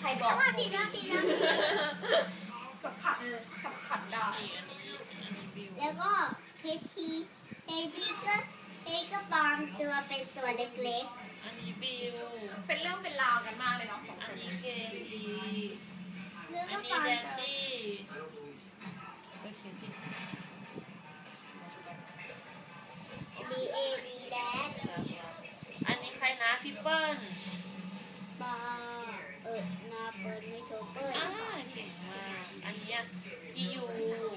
รบอกติดแล้วสัมผัสได้แล้วก็เฮดี้ก็ปลอมตัวเป็นตัวเล็กอันนี้บิวเป็นเรื่องเป็นราวกันมากเลยเนาะสองอัคน นนี้นี้เกลีๆแล้วอัก็นปลนี้อมแดนตัวซี่ไปเขียนดิดีแดนอันนี้ใครนะพี่เปิ้ลปานาเปิลไม่โชเปิลเก่งมากอันนี้พี่ยู